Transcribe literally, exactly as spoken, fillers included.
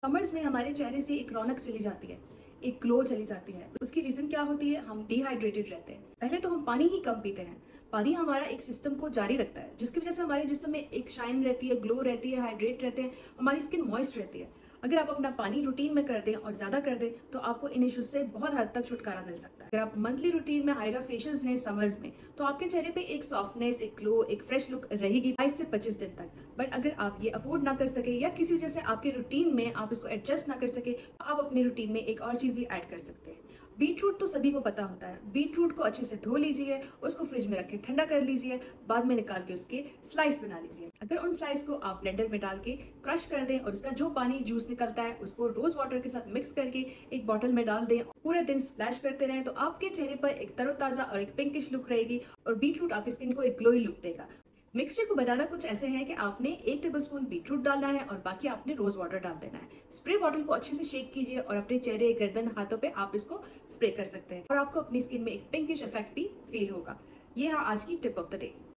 Summers में हमारे चेहरे से एक रौनक चली जाती है, एक ग्लो चली जाती है। उसकी रीजन क्या होती है? हम डिहाइड्रेटेड रहते हैं। पहले तो हम पानी ही कम पीते हैं। पानी हमारा एक सिस्टम को जारी रखता है, जिसकी वजह से हमारे जिस्म में एक शाइन रहती है, ग्लो रहती है, हाइड्रेट रहते हैं, हमारी स्किन मॉइस्ट रहती है। अगर आप अपना पानी रूटीन में कर दें और ज़्यादा कर दें तो आपको इन इश्यूज से बहुत हद तक छुटकारा मिल सकता है। अगर आप मंथली रूटीन में हाइड्रा फेशियल्स लें समर में, तो आपके चेहरे पे एक सॉफ्टनेस, एक ग्लो, एक फ्रेश लुक रहेगी बाईस से पच्चीस दिन तक। बट अगर आप ये अफोर्ड ना कर सके या किसी वजह से आपके रूटीन में आप इसको एडजस्ट ना कर सके, तो आप अपने रूटीन में एक और चीज़ भी ऐड कर सकते हैं। बीट रूट तो सभी को पता होता है। बीट रूट को अच्छे से धो लीजिए, उसको फ्रिज में रख के ठंडा कर लीजिए, बाद में निकाल के उसके स्लाइस बना लीजिए। अगर उन स्लाइस को आप ब्लेंडर में डाल के क्रश कर दें और उसका जो पानी जूस निकलता है उसको रोज वाटर के साथ मिक्स करके एक बॉटल में डाल दें, पूरे दिन स्प्लैश करते रहें, तो आपके चेहरे पर एक तरोताजा और एक पिंकिश लुक रहेगी और बीट रूट आपकी स्किन को एक ग्लोई लुक देगा। मिक्सचर को बनाना कुछ ऐसे है कि आपने एक टेबलस्पून बीटरूट डालना है और बाकी आपने रोज वाटर डाल देना है। स्प्रे बॉटल को अच्छे से शेक कीजिए और अपने चेहरे, गर्दन, हाथों पे आप इसको स्प्रे कर सकते हैं और आपको अपनी स्किन में एक पिंकिश इफेक्ट भी फील होगा। ये है आज की टिप ऑफ द डे।